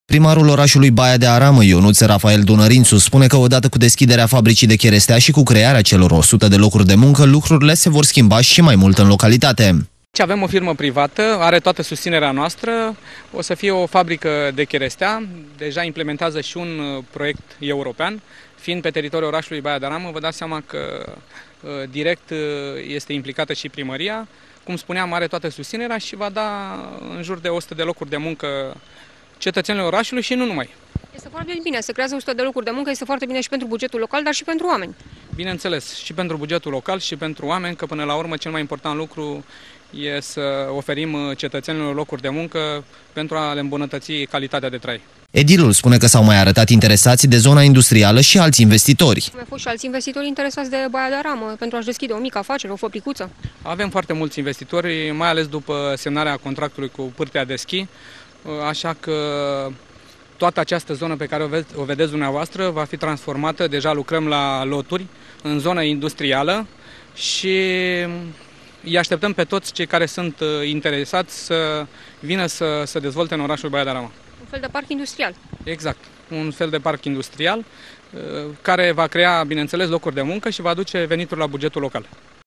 Primarul orașului Baia de Aramă, Ionuț Rafael Dunărințu, spune că odată cu deschiderea fabricii de cherestea și cu crearea celor 100 de locuri de muncă, lucrurile se vor schimba și mai mult în localitate. Avem o firmă privată, are toată susținerea noastră, o să fie o fabrică de cherestea, deja implementează și un proiect european, fiind pe teritoriul orașului Baia de Aramă, vă dați seama că direct este implicată și primăria, cum spuneam, are toată susținerea și va da în jur de 100 de locuri de muncă cetățenilor orașului și nu numai. Este foarte bine, se creează 100 de locuri de muncă, este foarte bine și pentru bugetul local, dar și pentru oameni. Bineînțeles, și pentru bugetul local și pentru oameni, că până la urmă cel mai important lucru e să oferim cetățenilor locuri de muncă pentru a le îmbunătăți calitatea de trai. Edilul spune că s-au mai arătat interesați de zona industrială și alți investitori. Au mai fost și alți investitori interesați de Baia de Aramă pentru a-și deschide o mică afacere, o fabricuță. Avem foarte mulți investitori, mai ales după semnarea contractului cu Pârtea de Schi, așa că toată această zonă pe care o vedeți dumneavoastră va fi transformată, deja lucrăm la loturi, în zonă industrială și îi așteptăm pe toți cei care sunt interesați să vină să dezvolte în orașul Baia de Aramă. Un fel de parc industrial. Exact, un fel de parc industrial care va crea, bineînțeles, locuri de muncă și va aduce venituri la bugetul local.